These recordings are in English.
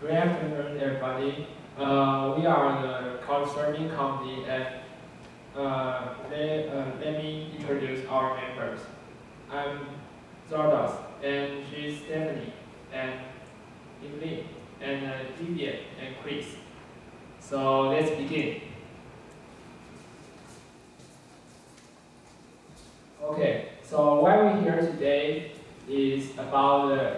Good afternoon, everybody. We are the Couchsurfing company, and let me introduce our members. I'm Zardas, and she's Stephanie, and Evelyn, and Vivian, and Chris. So let's begin. Okay, so why we're here today is about the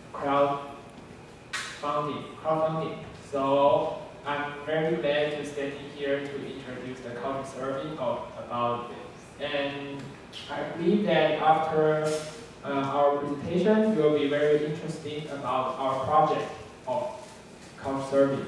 crowdfunding. So I'm very glad to stand here to introduce the Couchsurfing about it. And I believe that after our presentation, you will be very interested about our project of Couchsurfing.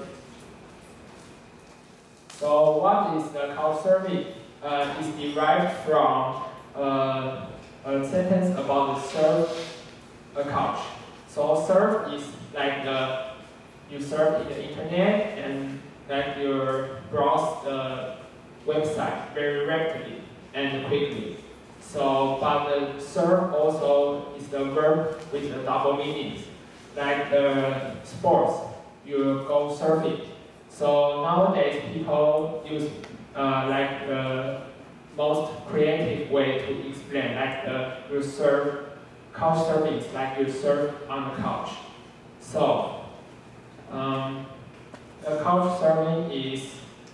So what is the Couchsurfing? It's derived from a sentence about the surf a couch. So surf is like you surf in the internet and like you browse the website very rapidly and quickly. So, but the surf also is the verb with the double meanings. Like the sports, you go surfing. So nowadays people use like the most creative way to explain, like you surf, couch surfing is like you surf on the couch. So the couch surfing is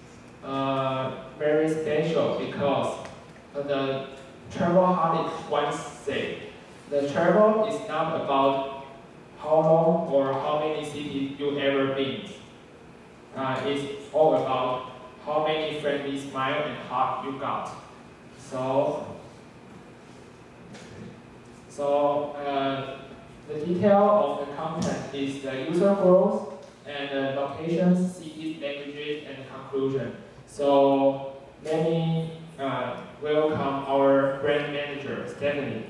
very special because the travelholic once said, the travel is not about how long or how many cities you ever been. It's all about how many friendly smile and hug you got. So the detail of the content is the user growth and the locations, cities, languages, and conclusion. So let me welcome our brand manager, Stephanie.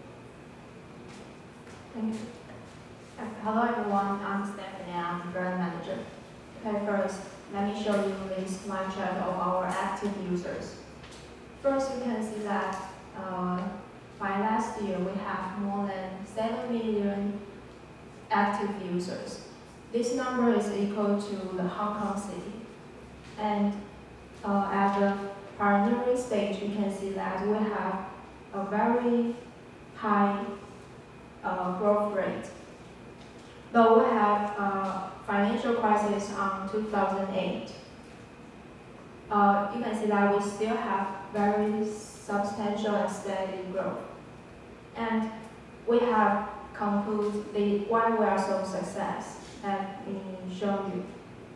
Thank you. Hello everyone, I'm Stephanie, I'm the brand manager. Okay, first, let me show you this line chart of our active users. First, you can see that by last year, we have more than 7 million active users. This number is equal to the Hong Kong city. And at the pioneering stage, you can see that we have a very high growth rate. Though we have financial crisis on 2008, you can see that we still have very substantial and steady growth. And we have concluded why we are so successful. Let me show you.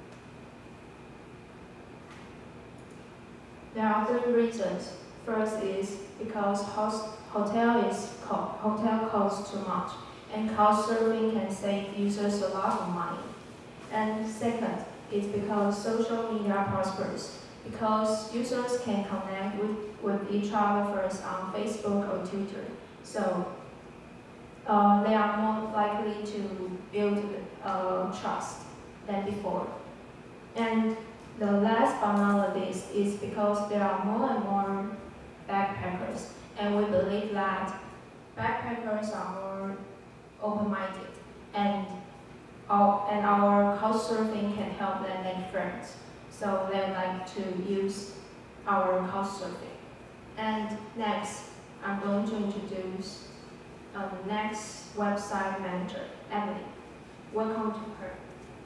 There are 3 reasons. First is because hotel costs too much, and Couchsurfing can save users a lot of money. And second is because social media prospers, because users can connect with each other first on Facebook or Twitter. So they are more likely to build trust than before. And the last but not least is because there are more and more backpackers, and we believe that backpackers are more open-minded, and our Couchsurfing can help them make friends. So they like to use our Couchsurfing. And next, I'm going to introduce the next website manager, Emily. Welcome to her.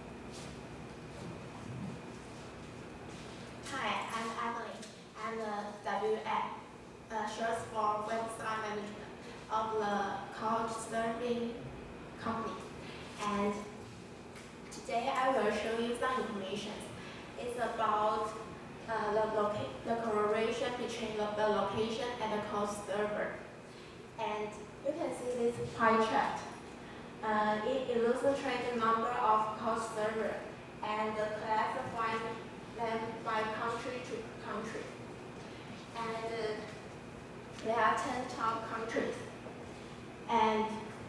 Hi, I'm Emily. I'm the WM, short for website management of the Couchsurfing company. And today I will show you some information. It's about the correlation between the location and the Couchsurfer. And you can see this pie chart. It illustrates the number of Couchsurfer and classifies them by country to country. And there are 10 top countries. And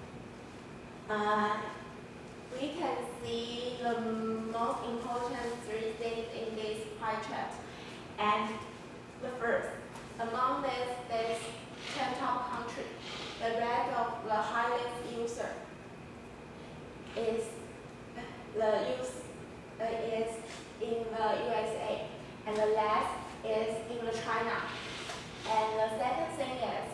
we can see the most important 3 things in this pie chart. And the first, among these 10 top countries, the rate of the highest user is the use is in the USA, and the last is in the China. And the second thing is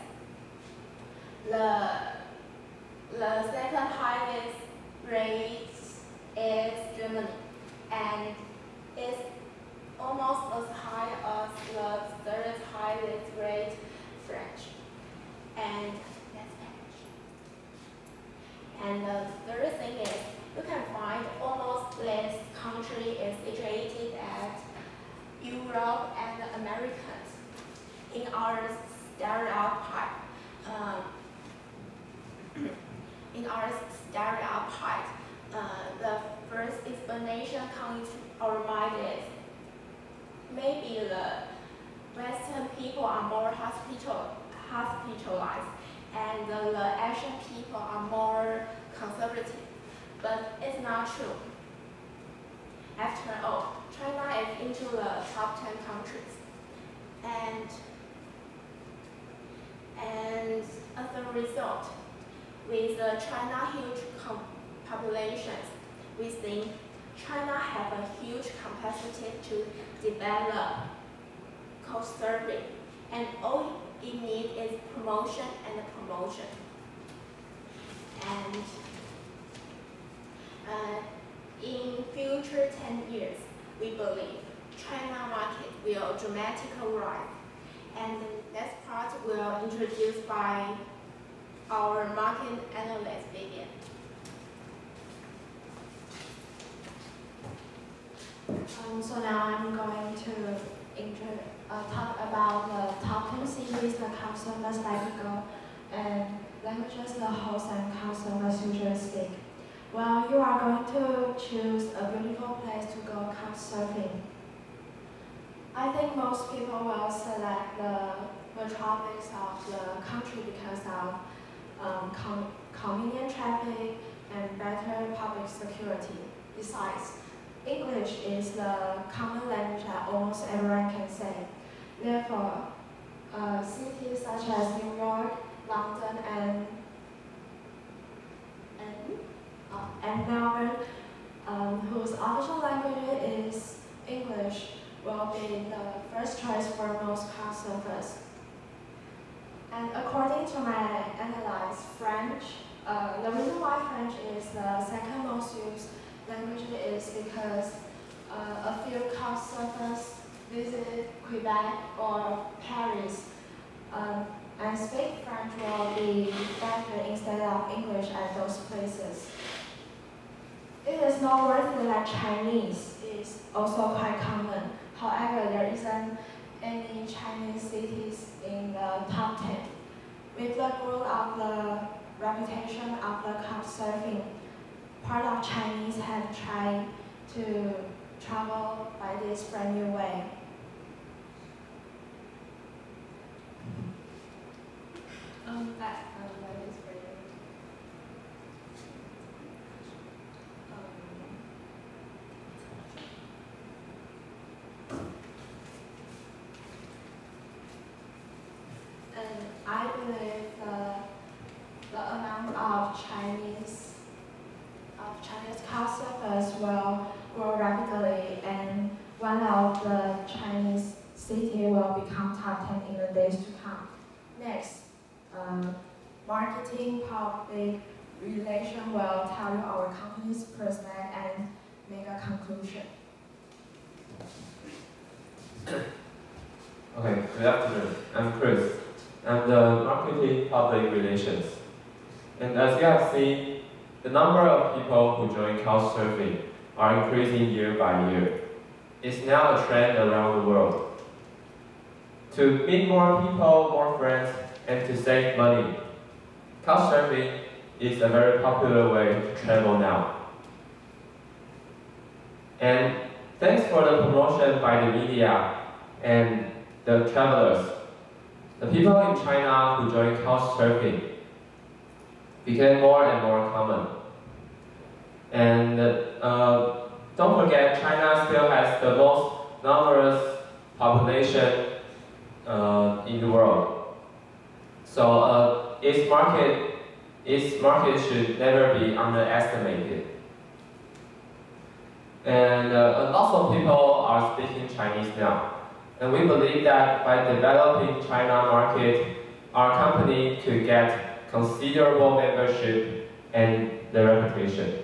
the second highest rate is Germany, and it's almost as high as the third highest rate French. And that's Spanish. And the third thing is you can find almost this country is situated at Europe and Americans. In our stereotype, the first explanation comes to our mind is maybe the Western people are more hospitalized and the Asian people are more conservative. But it's not true. After all, China is into the top 10 countries. And as a result, with the China huge populations, we think China have a huge capacity to develop co-serving, and all it needs is promotion and promotion. And in future 10 years, we believe China market will dramatically rise. And the next part will introduced by our market analyst, Vivian. So now I'm going to talk about the top 10 cities that customers like to go and languages the host and customers usually speak. Well, you are going to choose a beautiful place to go couch surfing. I think most people will select the metropolis of the country because of convenient traffic and better public security. Besides, English is the common language that almost everyone can say. Therefore, cities such as New York, London, and Melbourne, whose official language is English, will be the first choice for most couch surfers. And according to my analysis, French, the reason why French is the second most used language is because a few couch surfers visit Quebec or Paris and speak French will be better instead of English at those places. It is noteworthy that Chinese is also quite common. However, there isn't any Chinese cities in the top 10. With the growth of the reputation of the couch surfing, part of Chinese have tried to travel by this brand new way. That is for you. And I believe the amount of Chinese couch surfers will grow rapidly, and one of the Chinese cities will become top 10 in the days to come. Next, marketing public relation will tell you our company's prospect and make a conclusion. Okay, good afternoon. I'm Chris. I'm the marketing public relations. And as you have seen, the number of people who join couchsurfing are increasing year by year. It's now a trend around the world. To meet more people, more friends, and to save money, couchsurfing is a very popular way to travel now. And thanks for the promotion by the media and the travelers, the people in China who join couchsurfing became more and more common. And don't forget, China still has the most numerous population in the world. So its market should never be underestimated. And lots of people are speaking Chinese now. And we believe that by developing China market, our company could get considerable membership and the reputation.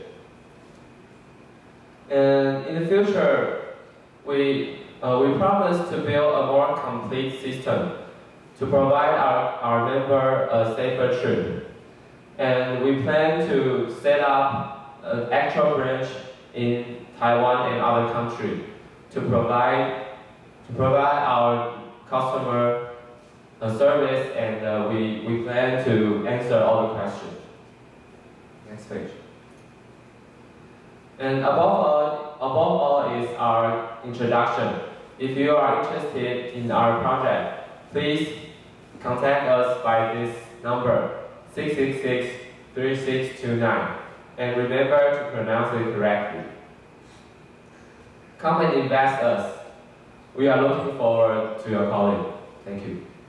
And in the future, we promise to build a more complete system to provide our member a safer trip. And we plan to set up an actual branch in Taiwan and other countries to provide our customer service, and we plan to answer all the questions. Next page. And above all is our introduction. If you are interested in our project, please contact us by this number, 666-3629. And remember to pronounce it correctly. Come and invest us. We are looking forward to your calling. Thank you.